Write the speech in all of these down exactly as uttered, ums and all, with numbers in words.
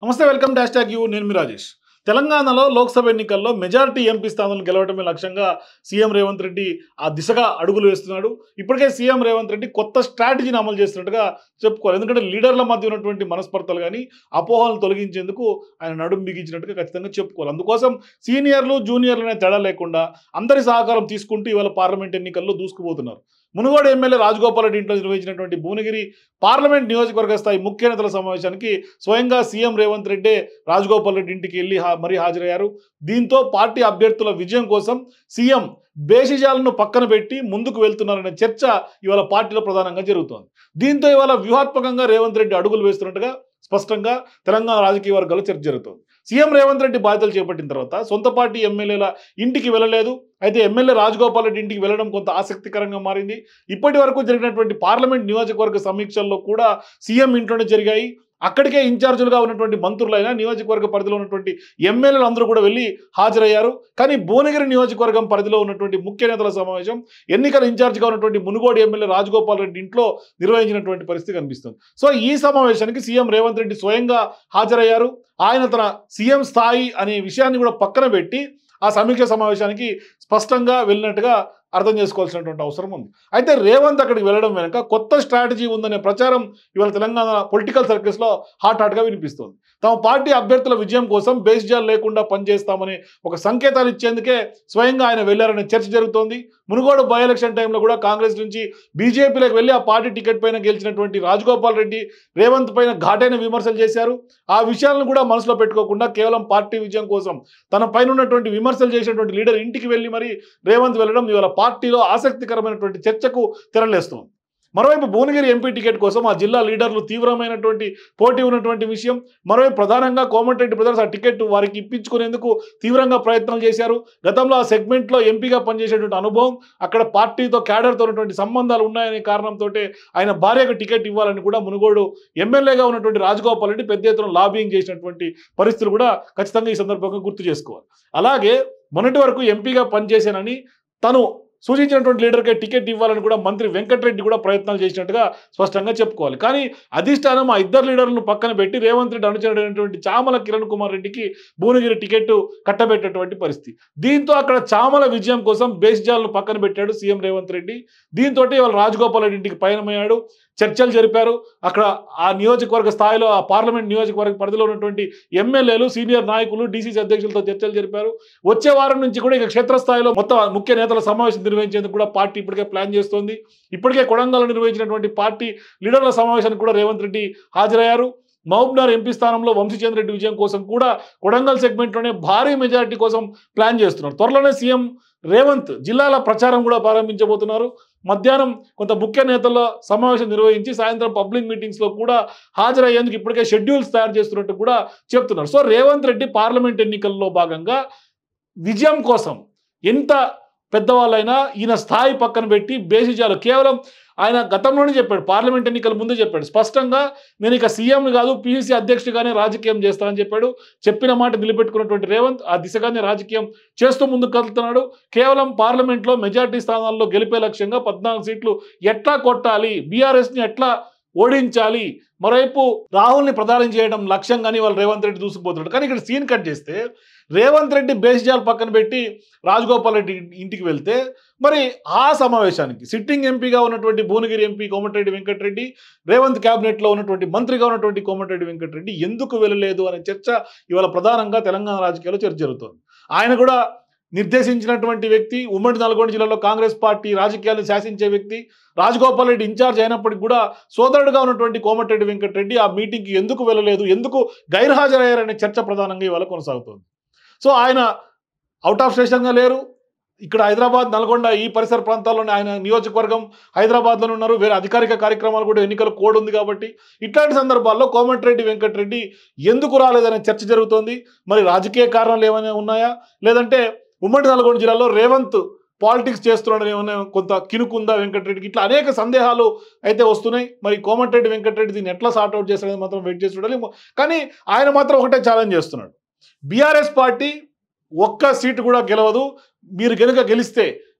నమస్తే welcome dash tag you నేను మీ రాజేష్. తెలంగాణలో లోక్సభ ఎన్నికల్లో మెజారిటీ ఎంపీ స్థానాలను గెలవడమే లక్ష్యంగా సీఎం రేవంత్ రెడ్డి ఆ దిశగా అడుగులు వేస్తున్నాడు. ఇప్పటికే సీఎం రేవంత్ రెడ్డి కొత్త స్ట్రాటజీని అమలు చేస్తున్నట్టుగా చెప్పుకోవాలి. ఎందుకంటే లీడర్ల మధ్య ఉన్నటువంటి మనస్పర్ధలు కానీ అపోహలను తొలగించేందుకు ఆయన నడుం బిగించినట్టుగా ఖచ్చితంగా చెప్పుకోవాలి. అందుకోసం సీనియర్లు జూనియర్లు అనే తేడా లేకుండా అందరి సహకారం తీసుకుంటూ ఇవాళ పార్లమెంట్ ఎన్నికల్లో దూసుకుపోతున్నారు. మునుగోడు ఎమ్మెల్యే రాజగోపాల్ రెడ్డి ఇంట్లో నిర్వహించినటువంటి భువనగిరి పార్లమెంట్ నియోజకవర్గ స్థాయి ముఖ్య నేతల సమావేశానికి స్వయంగా సీఎం రేవంత్ రెడ్డి రాజగోపాల్ రెడ్డి ఇంటికి వెళ్ళి మరీ హాజరయ్యారు. దీంతో పార్టీ అభ్యర్థుల విజయం కోసం సీఎం బేసిజాలను పక్కన పెట్టి ముందుకు వెళ్తున్నారనే చర్చ ఇవాళ పార్టీలో ప్రధానంగా జరుగుతోంది. దీంతో ఇవాళ వ్యూహాత్మకంగా రేవంత్ రెడ్డి అడుగులు వేస్తున్నట్టుగా స్పష్టంగా తెలంగాణ రాజకీయ వర్గాల్లో చర్చ జరుగుతోంది. సీఎం రేవంత్ రెడ్డి బాధ్యతలు చేపట్టిన తర్వాత సొంత పార్టీ ఎమ్మెల్యేల ఇంటికి వెళ్ళలేదు. అయితే ఎమ్మెల్యే రాజగోపాల్ రెడ్డి ఇంటికి వెళ్ళడం కొంత ఆసక్తికరంగా మారింది. ఇప్పటి వరకు జరిగినటువంటి పార్లమెంట్ నియోజకవర్గ సమీక్షల్లో కూడా సీఎం ఇంట్లోనే జరిగాయి. అక్కడికే ఇన్ఛార్జీలుగా ఉన్నటువంటి మంత్రులైనా నియోజకవర్గ పరిధిలో ఉన్నటువంటి ఎమ్మెల్యేలు అందరూ కూడా వెళ్ళి హాజరయ్యారు. కానీ భువనగిరి నియోజకవర్గం పరిధిలో ఉన్నటువంటి ముఖ్య నేతల సమావేశం ఎన్నికల ఇన్ఛార్జిగా ఉన్నటువంటి మునుగోడు ఎమ్మెల్యే రాజగోపాల్ రెడ్డి ఇంట్లో నిర్వహించినటువంటి పరిస్థితి కనిపిస్తుంది. సో ఈ సమావేశానికి సీఎం రేవంత్ రెడ్డి స్వయంగా హాజరయ్యారు. ఆయన తన సీఎం స్థాయి అనే విషయాన్ని కూడా పక్కన పెట్టి ఆ సమీక్ష సమావేశానికి స్పష్టంగా వెళ్ళినట్టుగా అర్థం చేసుకోవాల్సినటువంటి అవసరం ఉంది. అయితే రేవంత్ అక్కడికి వెళ్ళడం వెనక కొత్త స్ట్రాటజీ ఉందనే ప్రచారం ఇవాళ తెలంగాణ పొలిటికల్ సర్కిల్స్లో హాట్ హాట్గా వినిపిస్తుంది. తమ పార్టీ అభ్యర్థుల విజయం కోసం బేస్జాలు లేకుండా పనిచేస్తామని ఒక సంకేతాలు ఇచ్చేందుకే స్వయంగా ఆయన వెళ్లారనే చర్చ జరుగుతోంది. మునుగోడు బై ఎలక్షన్ టైంలో కూడా కాంగ్రెస్ నుంచి బీజేపీలోకి వెళ్ళి ఆ పార్టీ టికెట్ పైన గెలిచినటువంటి రాజగోపాల్ రెడ్డి రేవంత్ పైన ఘాటైన విమర్శలు చేశారు. ఆ విషయాలను కూడా మనసులో పెట్టుకోకుండా కేవలం పార్టీ విజయం కోసం తన పైన ఉన్నటువంటి విమర్శలు చేసినటువంటి లీడర్ ఇంటికి వెళ్ళి మరి రేవంత్ వెళ్ళడం ఇవాళ పార్టీలో ఆసక్తికరమైనటువంటి చర్చకు తెరలేస్తుంది. మరోవైపు భువనగిరి ఎంపీ టికెట్ కోసం ఆ జిల్లా లీడర్లు తీవ్రమైనటువంటి పోటీ ఉన్నటువంటి విషయం. మరోవైపు ప్రధానంగా కోమటిరెడ్డి బ్రదర్స్ ఆ టికెట్ వారికి ఇప్పించుకునేందుకు తీవ్రంగా ప్రయత్నాలు చేశారు. గతంలో ఆ సెగ్మెంట్లో ఎంపీగా పనిచేసేటువంటి అనుభవం, అక్కడ పార్టీతో క్యాడర్తో ఉన్నటువంటి సంబంధాలు ఉన్నాయనే కారణంతో ఆయన భార్యకు టికెట్ ఇవ్వాలని కూడా మునుగోడు ఎమ్మెల్యేగా ఉన్నటువంటి రాజగోపాల్ రెడ్డి పెద్ద ఎత్తున లాబింగ్ చేసినటువంటి పరిస్థితులు కూడా ఖచ్చితంగా ఈ సందర్భంగా గుర్తు చేసుకోవాలి. అలాగే మొన్నటి వరకు ఎంపీగా పనిచేశానని తను సూచించినటువంటి లీడర్కే టికెట్ ఇవ్వాలని కూడా మంత్రి వెంకటరెడ్డి కూడా ప్రయత్నాలు చేసినట్టుగా స్పష్టంగా చెప్పుకోవాలి. కానీ అధిష్టానం ఆ ఇద్దరు లీడర్లను పక్కన పెట్టి రేవంత్ రెడ్డి అనుచరుడైనటువంటి చామల కిరణ్ కుమార్ రెడ్డికి భువనగిరి టికెట్ కట్టబెట్టేటువంటి పరిస్థితి. దీంతో అక్కడ చామల విజయం కోసం బేస్జాలను పక్కన పెట్టాడు సీఎం రేవంత్ రెడ్డి. దీంతో ఇవాళ రాజగోపాల్ రెడ్డి ఇంటికి పయనమయ్యాడు. చర్చలు జరిపారు. అక్కడ ఆ నియోజకవర్గ స్థాయిలో ఆ పార్లమెంట్ నియోజకవర్గ పరిధిలో ఉన్నటువంటి ఎమ్మెల్యేలు సీనియర్ నాయకులు డీసీసీ అధ్యక్షులతో చర్చలు జరిపారు. వచ్చే వారం నుంచి కూడా ఇక క్షేత్రస్థాయిలో మొత్తం ముఖ్య నేతల సమావేశం నిర్వహించేందుకు కూడా పార్టీ ఇప్పటికే ప్లాన్ చేస్తోంది. ఇప్పటికే కొడంగల్లో నిర్వహించినటువంటి పార్టీ లీడర్ల సమావేశానికి కూడా రేవంత్ రెడ్డి హాజరయ్యారు. మహబూబ్నగర్ ఎంపీ స్థానంలో వంశీచంద్ర రెడ్డి విజయం కోసం కూడా కొడంగల్ సెగ్మెంట్లోనే భారీ మెజారిటీ కోసం ప్లాన్ చేస్తున్నారు. త్వరలోనే సీఎం రేవంత్ జిల్లాల ప్రచారం కూడా ప్రారంభించబోతున్నారు. మధ్యాహ్నం కొంత ముఖ్య నేతల సమావేశం నిర్వహించి సాయంత్రం పబ్లిక్ మీటింగ్స్లో కూడా హాజరయ్యేందుకు ఇప్పటికే షెడ్యూల్స్ తయారు చేస్తున్నట్టు కూడా చెప్తున్నారు. సో రేవంత్ రెడ్డి పార్లమెంట్ ఎన్నికల్లో భాగంగా విజయం కోసం ఎంత పెద్దవాళ్ళైనా ఈయన స్థాయి పక్కన పెట్టి బేసిజాలు కేవలం ఆయన గతంలోనే చెప్పాడు, పార్లమెంట్ ఎన్నికల ముందే చెప్పాడు స్పష్టంగా, నేను ఇక సీఎంని కాదు పీసీసీ అధ్యక్షుడిగానే రాజకీయం చేస్తానని చెప్పాడు. చెప్పిన మాట నిలబెట్టుకున్నటువంటి రేవంత్ ఆ దిశగానే రాజకీయం చేస్తూ ముందుకు కదులుతున్నాడు. కేవలం పార్లమెంట్లో మెజార్టీ స్థానాల్లో గెలిపే లక్ష్యంగా పద్నాలుగు సీట్లు ఎట్లా కొట్టాలి, బీఆర్ఎస్ని ఎట్లా ఓడించాలి, మరోవైపు రాహుల్ని ప్రధానం చేయడం లక్ష్యంగానే వాళ్ళు రేవంత్ రెడ్డి దూసుకుపోతున్నాడు. కానీ ఇక్కడ సీన్ కట్ చేస్తే రేవంత్ రెడ్డి బేసిజాలు పక్కన పెట్టి రాజగోపాల్ రెడ్డి ఇంటికి వెళ్తే మరి ఆ సమావేశానికి సిట్టింగ్ ఎంపీగా ఉన్నటువంటి భువనగిరి ఎంపీ కోమటిరెడ్డి వెంకటరెడ్డి, రేవంత్ క్యాబినెట్లో ఉన్నటువంటి మంత్రిగా ఉన్నటువంటి కోమటిరెడ్డి వెంకటరెడ్డి ఎందుకు వెళ్ళలేదు అనే చర్చ ఇవాళ ప్రధానంగా తెలంగాణ రాజకీయాల్లో చర్చ జరుగుతోంది. ఆయన కూడా నిర్దేశించినటువంటి వ్యక్తి, ఉమ్మడి నల్గొండ జిల్లాలో కాంగ్రెస్ పార్టీ రాజకీయాలను శాసించే వ్యక్తి, రాజగోపాల్ రెడ్డి ఇన్ఛార్జ్ అయినప్పటికీ కూడా సోదరుడుగా ఉన్నటువంటి కోమటిరెడ్డి వెంకటరెడ్డి ఆ మీటింగ్కి ఎందుకు వెళ్ళలేదు, ఎందుకు గైర్హాజరయ్యారనే చర్చ ప్రధానంగా ఇవాళ కొనసాగుతోంది. సో ఆయన అవుట్ ఆఫ్ స్టేషన్గా లేరు. ఇక్కడ హైదరాబాద్, నల్గొండ ఈ పరిసర ప్రాంతాల్లోనే ఆయన నియోజకవర్గం హైదరాబాద్లోనే ఉన్నారు. వేరే అధికారిక కార్యక్రమాలు కూడా ఎన్నికల కోడ్ ఉంది కాబట్టి ఇట్లాంటి సందర్భాల్లో కోమటిరెడ్డి వెంకటరెడ్డి ఎందుకు రాలేదనే చర్చ జరుగుతోంది. మరి రాజకీయ కారణాలు ఏమైనా ఉన్నాయా, లేదంటే ఉమ్మడి నల్గొండ జిల్లాలో రేవంత్ పాలిటిక్స్ చేస్తున్నాడు ఏమైనా కొంత కినుకుందా వెంకటరెడ్డికి, ఇట్లా అనేక సందేహాలు అయితే వస్తున్నాయి. మరి కోమటిరెడ్డి వెంకటరెడ్డి దీన్ని ఎట్లా సార్ట్అవుట్ చేస్తాడని మాత్రం వెయిట్ చేసి చూడాలి. కానీ ఆయన మాత్రం ఒకటే ఛాలెంజ్ చేస్తున్నాడు, బీఆర్ఎస్ పార్టీ ఒక్క సీటు కూడా గెలవదు, మీరు కనుక గెలిస్తే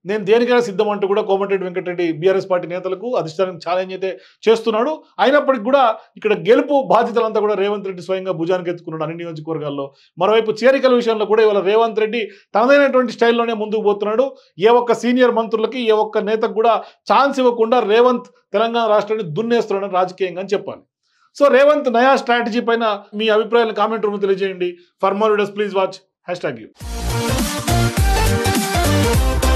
నేను దేనికైనా సిద్ధం అంటూ కూడా కోమటిరెడ్డి వెంకటరెడ్డి బీఆర్ఎస్ పార్టీ నేతలకు అధిష్టానానికి ఛాలెంజ్ అయితే చేస్తున్నాడు. అయినప్పటికీ కూడా ఇక్కడ గెలుపు బాధ్యతలంతా కూడా రేవంత్ రెడ్డి స్వయంగా భుజానికి ఎత్తుకున్నాడు అన్ని నియోజకవర్గాల్లో. మరోవైపు చేరికల విషయంలో కూడా ఇవాళ రేవంత్ రెడ్డి తనదైనటువంటి స్టైల్లోనే ముందుకు పోతున్నాడు. ఏ ఒక్క సీనియర్ మంత్రులకి ఏ ఒక్క నేతకు కూడా ఛాన్స్ ఇవ్వకుండా రేవంత్ తెలంగాణ రాష్ట్రాన్ని దున్నేస్తున్నాడు రాజకీయంగా అని చెప్పాలి. సో రేవంత్ నయా స్ట్రాటజీ పైన మీ అభిప్రాయాలను కామెంట్ రూమ్ తెలియజేయండి. For more videos please watch hashtag you.